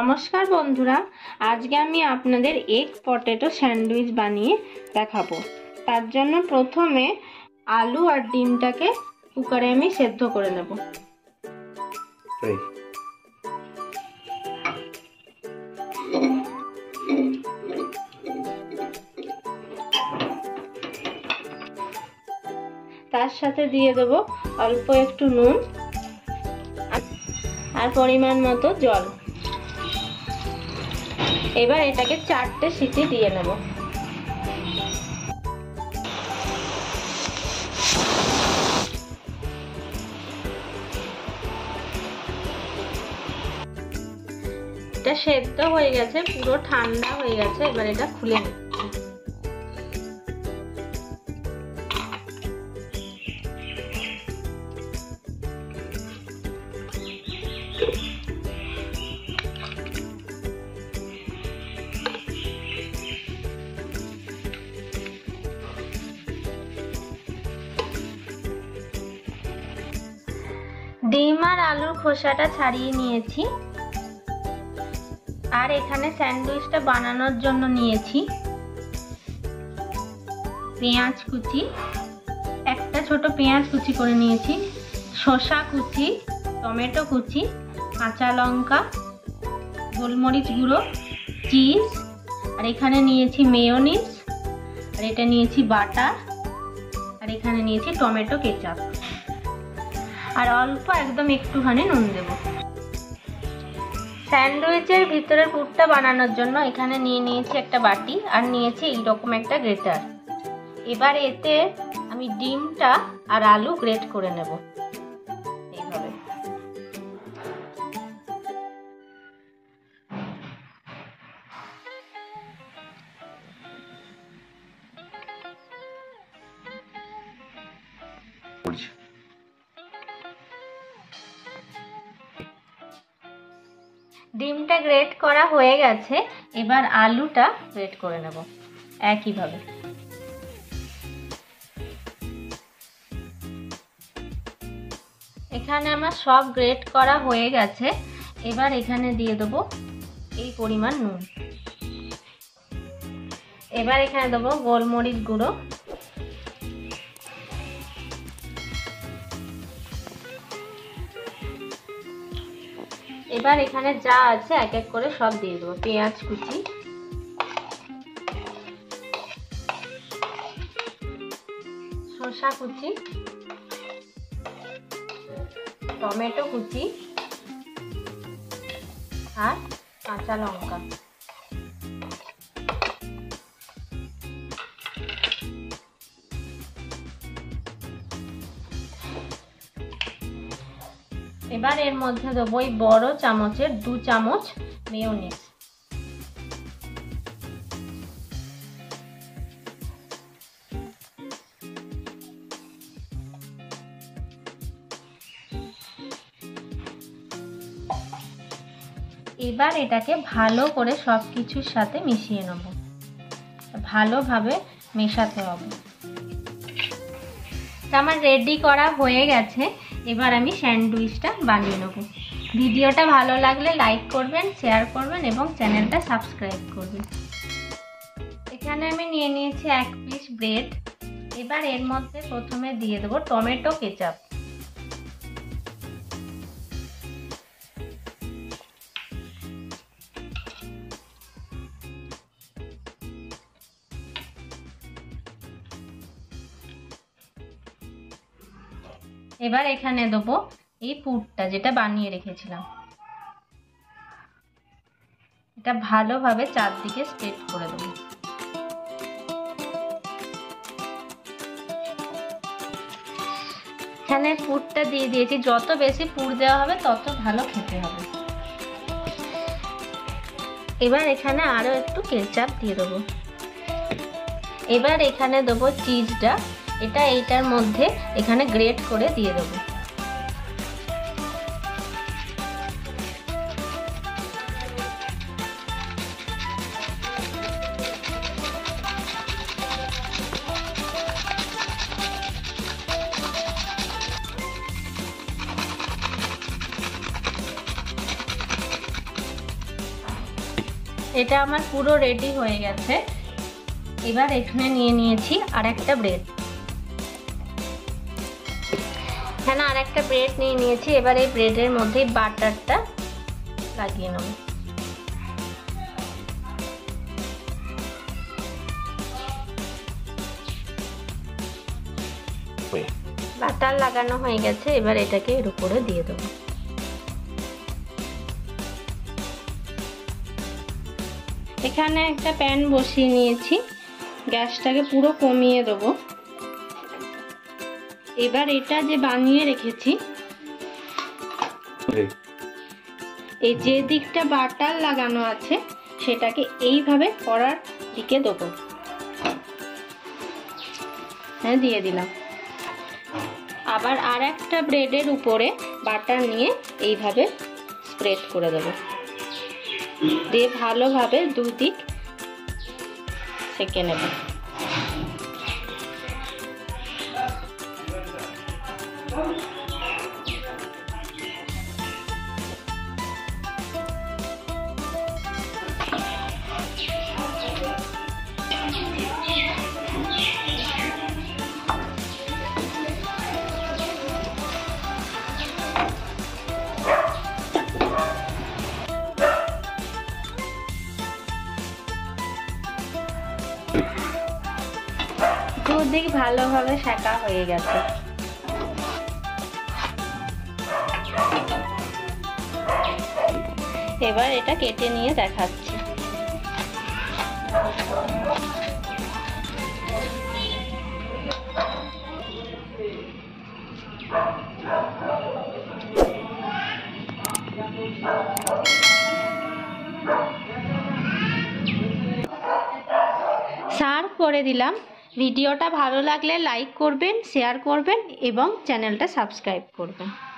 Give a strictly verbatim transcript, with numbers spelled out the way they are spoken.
नमस्कार बंधुरा आज के आमी आपनादेर एग पटेटो सैंडउइच बानिये देखाबो। तार जन्य प्रथमे आलू और डिमटाके कुकारे आमी सेদ্ধ करे नेब। तार साथे दिए देब अल्प एकटू नुन और परिमाण मतो जल। एबार एटाके चारटे सीटी दिए नेब। এটা সেদ্ধ হয়ে গেছে, পুরো ঠান্ডা হয়ে গেছে। এবার এটা খুলে নেব। ডিম আর আলুর খোসাটা ছাড়িয়ে নিয়েছি আর এখানে স্যান্ডউইচটা বানানোর জন্য নিয়েছি পেঁয়াজ কুচি, একটা ছোট পেঁয়াজ কুচি করে নিয়েছি, শসা কুচি, টমেটো কুচি, কাঁচা লঙ্কা, গোলমরিচ গুঁড়ো, চিজ, আর এখানে নিয়েছি মেয়োনিজ, আর এটা নিয়েছি বাটার, আর এখানে নিয়েছি টমেটো কেচাপ, আর অল্প একদম একটুখানি নুন দেব। স্যান্ডউইচের ভিতরের পুরটা বানানোর জন্য এখানে নিয়ে নিয়েছি একটা বাটি আর নিয়েছি এইরকম একটা গ্রেটার। এবার এতে আমি ডিমটা আর আলু গ্রেট করে নেব এইভাবে। ডিমটা গ্রেট করা হয়ে গেছে, এবার আলুটা গ্রেট করে নেব একইভাবে। এখানে আমার সব গ্রেট করা হয়ে গেছে। এবার এখানে দিয়ে দেবো এই পরিমাণ নুন। এবার এখানে দেবো গোলমরিচ গুঁড়ো, এবার এখানে যা আছে এক এক করে সব দিয়ে দেবো। পেঁয়াজ কুচি, শসা কুচি, টমেটো কুচি আর কাঁচা লঙ্কা। এবার এর মধ্যে দেবো এই বড় চামচের দু চামচ মেয়োনিজ। এবার এটাকে ভালো করে সবকিছুর সাথে মিশিয়ে নেব, ভালোভাবে মেশাতে হবে। আমার রেডি করা হয়ে গেছে। এবার আমি স্যান্ডউইচটা বানিয়ে নেব। ভিডিওটা ভালো লাগলে লাইক করবেন, শেয়ার করবেন এবং চ্যানেলটা সাবস্ক্রাইব করবেন। এখানে আমি নিয়ে নিয়েছি এক পিস ব্রেড। এবার এর মধ্যে প্রথমে দিয়ে দেবো টমেটো কেচাপ। এবার এখানে দেবো এই পুরটা যেটা বানিয়ে রেখেছিলাম। এটা ভালোভাবে চারদিকে স্প্রেড করে দেবো। এখানে পুরটা দিয়ে দিয়েছি, যত বেশি পুর দেওয়া হবে তত ভালো খেতে হবে। এবার এখানে আরো একটু কেচাপ দিয়ে দেবো। এবার এখানে দেবো চিজটা, এটা এইটার মধ্যে এখানে গ্রেট করে দিয়ে দেবো। এটা আমার পুরো রেডি হয়ে গেছে। এবার এখানে নিয়ে নিয়েছি আর একটা ব্রেড, এখানে আর একটা ব্রেড নিয়ে নিয়েছি। এবার এই ব্রেডের মধ্যে বাটারটা লাগিয়ে নেব। বাটার লাগানো হয়ে গেছে, এবার এটাকে এর উপরে দিয়ে দেবো। এখানে একটা প্যান বসিয়ে নিয়েছি, গ্যাসটাকে পুরো কমিয়ে দেবো। এবার এটা যে বানিয়ে রেখেছি, এই যে দিকটা বাটার লাগানো আছে সেটাকে এইভাবে কড়ার দিকে দেবো। হ্যাঁ, দিয়ে দিলাম। আবার আর একটা ব্রেডের উপরে বাটার নিয়ে এইভাবে স্প্রেড করে দেবো, দিয়ে ভালোভাবে দুদিক সেঁকে নেব। দুদিক ভালোভাবে সেঁকা হয়ে গেছে। এবার এটা কেটে নিয়ে দেখাচ্ছি। সার্ভ করে দিলাম। ভিডিওটা ভালো লাগলে লাইক করবেন, শেয়ার করবেন এবং চ্যানেলটা সাবস্ক্রাইব করবেন।